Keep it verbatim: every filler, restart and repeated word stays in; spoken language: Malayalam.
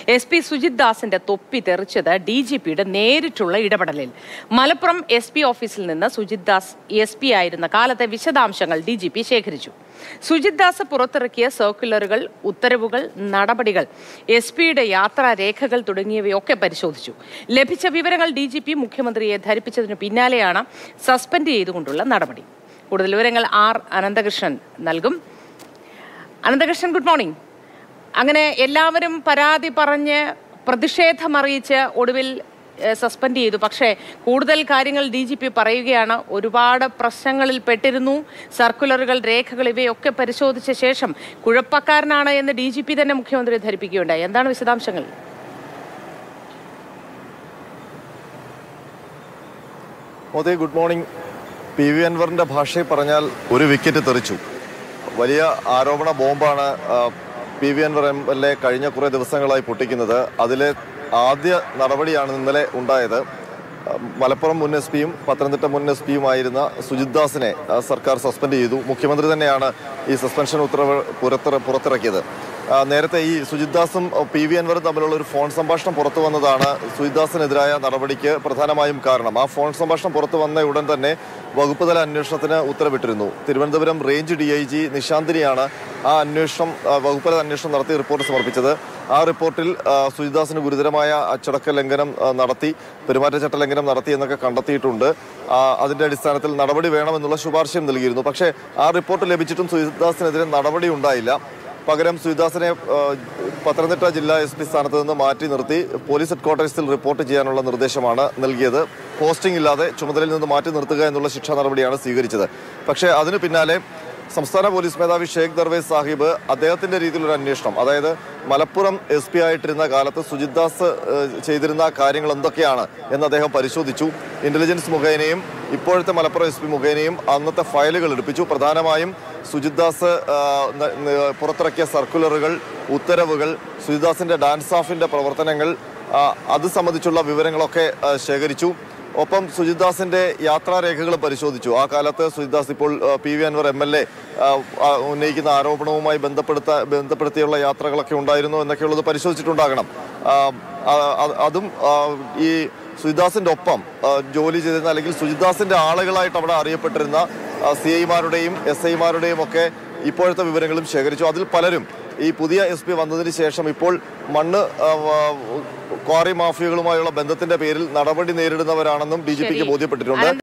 എസ് പി സുജിത് ദാസിന്റെ തൊപ്പി തെറിച്ചത് ഡി ജി പിയുടെ നേരിട്ടുള്ള ഇടപെടലിൽ. മലപ്പുറം എസ് പി ഓഫീസിൽ നിന്ന് സുജിത് ദാസ് എസ് പി ആയിരുന്ന കാലത്തെ വിശദാംശങ്ങൾ ഡി ജി പി ശേഖരിച്ചു. സുജിത് ദാസ് പുറത്തിറക്കിയ സർക്കുലറുകൾ, ഉത്തരവുകൾ, നടപടികൾ, എസ് പിയുടെ യാത്രാരേഖകൾ തുടങ്ങിയവയൊക്കെ പരിശോധിച്ചു. ലഭിച്ച വിവരങ്ങൾ ഡി ജി പി മുഖ്യമന്ത്രിയെ ധരിപ്പിച്ചതിനു പിന്നാലെയാണ് സസ്പെൻഡ് ചെയ്തുകൊണ്ടുള്ള നടപടി. കൂടുതൽ വിവരങ്ങൾ ആർ അനന്തകൃഷ്ണൻ നൽകും. Ananthakrishnan, good morning. അങ്ങനെ എല്ലാവരും പരാതി പറഞ്ഞ് പ്രതിഷേധമറിയിച്ച് ഒടുവിൽ സസ്പെൻഡ് ചെയ്തു. പക്ഷേ കൂടുതൽ കാര്യങ്ങൾ ഡി ജി പി പറയുകയാണ്. ഒരുപാട് പ്രശ്നങ്ങളിൽ പെട്ടിരുന്നു. സർക്കുലറുകൾ, രേഖകൾ ഇവയൊക്കെ പരിശോധിച്ച ശേഷം കുഴപ്പക്കാരനാണ് എന്ന് ഡി ജി പി തന്നെ മുഖ്യമന്ത്രി ധരിപ്പിക്കുകയുണ്ടായി. എന്താണ് വിശദാംശങ്ങൾ? Modi, good morning. P V അൻവറിന്റെ ഭാഷയിൽ പറഞ്ഞാൽ ഒരു വിക്കറ്റ് തെറിച്ചു. വലിയ ആരോപണ ബോംബാണ് P V Anvar M L A കഴിഞ്ഞ കുറേ ദിവസങ്ങളായി പൊട്ടിക്കുന്നത്. അതിലെ ആദ്യ നടപടിയാണ് ഇന്നലെ ഉണ്ടായത്. മലപ്പുറം മുൻ എസ് പിയും പത്തനംതിട്ട മുൻ എസ് പിയുമായിരുന്ന സുജിത് ദാസിനെ സർക്കാർ സസ്പെൻഡ് ചെയ്തു. മുഖ്യമന്ത്രി തന്നെയാണ് ഈ സസ്പെൻഷൻ ഉത്തരവ് പുറത്തിറ പുറത്തിറക്കിയത്. നേരത്തെ ഈ സുജിത് ദാസും പി വി അൻവറും തമ്മിലുള്ള ഒരു ഫോൺ സംഭാഷണം പുറത്തു വന്നതാണ് സുജിത് ദാസിനെതിരായ നടപടിക്ക് പ്രധാനമായും കാരണം. ആ ഫോൺ സംഭാഷണം പുറത്തു വന്ന ഉടൻ തന്നെ വകുപ്പ് തല അന്വേഷണത്തിന് ഉത്തരവിട്ടിരുന്നു. Thiruvananthapuram range D I G നിശാന്തിനിയാണ് ആ അന്വേഷണം വകുപ്പ് തല അന്വേഷണം നടത്തി റിപ്പോർട്ട് സമർപ്പിച്ചത്. ആ റിപ്പോർട്ടിൽ സുജിത് ദാസിന് ഗുരുതരമായ അച്ചടക്ക ലംഘനം നടത്തി, പെരുമാറ്റച്ചട്ട ലംഘനം നടത്തി എന്നൊക്കെ കണ്ടെത്തിയിട്ടുണ്ട്. അതിന്റെ അടിസ്ഥാനത്തിൽ നടപടി വേണമെന്നുള്ള ശുപാർശയും നൽകിയിരുന്നു. പക്ഷേ ആ റിപ്പോർട്ട് ലഭിച്ചിട്ടും സുജിത് ദാസിനെതിരെ നടപടി ഉണ്ടായില്ല. പകരം സുജിദാസിനെ പത്തനംതിട്ട ജില്ലാ എസ് പി സ്ഥാനത്ത് നിന്ന് മാറ്റി നിർത്തി പോലീസ് ഹെഡ്ക്വാർട്ടേഴ്സിൽ റിപ്പോർട്ട് ചെയ്യാനുള്ള നിർദ്ദേശമാണ് നൽകിയത്. പോസ്റ്റിംഗ് ഇല്ലാതെ ചുമതലയിൽ നിന്ന് മാറ്റി നിർത്തുക എന്നുള്ള ശിക്ഷാ നടപടിയാണ് സ്വീകരിച്ചത്. പക്ഷേ അതിന് പിന്നാലെ സംസ്ഥാന പോലീസ് മേധാവി ഷേഖ് ദർവേസ് സാഹിബ് അദ്ദേഹത്തിന്റെ രീതിയിലൊരു അന്വേഷണം, അതായത് മലപ്പുറം എസ് പി ആയിട്ടിരുന്ന കാലത്ത് സുജിത് ദാസ് ചെയ്തിരുന്ന കാര്യങ്ങൾ എന്തൊക്കെയാണ് എന്ന് അദ്ദേഹം പരിശോധിച്ചു. ഇന്റലിജൻസ് മുഖേനയും ഇപ്പോഴത്തെ മലപ്പുറം എസ് പി മുഖേനയും അന്നത്തെ ഫയലുകൾ എടുപ്പിച്ചു. പ്രധാനമായും സുജിത് ദാസ് പുറത്തിറക്കിയ സർക്കുലറുകൾ, ഉത്തരവുകൾ, സുജിത് ദാസിന്റെ ഡാൻസ് ഓഫിന്റെ പ്രവർത്തനങ്ങൾ, അത് സംബന്ധിച്ചുള്ള വിവരങ്ങളൊക്കെ ശേഖരിച്ചു. ഒപ്പം സുജിത് ദാസിന്റെ യാത്രാരേഖകൾ പരിശോധിച്ചു. ആ കാലത്ത് സുജിത് ദാസ് ഇപ്പോൾ P V Anvar M L A ഉന്നയിക്കുന്ന ആരോപണവുമായി ബന്ധപ്പെടുത്ത ബന്ധപ്പെടുത്തിയുള്ള യാത്രകളൊക്കെ ഉണ്ടായിരുന്നു എന്നൊക്കെയുള്ളത് പരിശോധിച്ചിട്ടുണ്ടാകണം. അതും ഈ സുജിത് ദാസിന്റെ ഒപ്പം ജോലി ചെയ്തിരുന്ന അല്ലെങ്കിൽ സുജിത് ദാസിന്റെ ആളുകളായിട്ട് അവിടെ അറിയപ്പെട്ടിരുന്ന സി ഐമാരുടെയും എസ് ഐമാരുടെയും ഒക്കെ ഇപ്പോഴത്തെ വിവരങ്ങളും ശേഖരിച്ചു. അതിൽ പലരും ഈ പുതിയ എസ് പി വന്നതിന് ശേഷം ഇപ്പോൾ മണ്ണ് ക്വാറി മാഫിയകളുമായുള്ള ബന്ധത്തിന്റെ പേരിൽ നടപടി നേരിടുന്നവരാണെന്നും ഡി ജി പിക്ക് ബോധ്യപ്പെട്ടിട്ടുണ്ട്.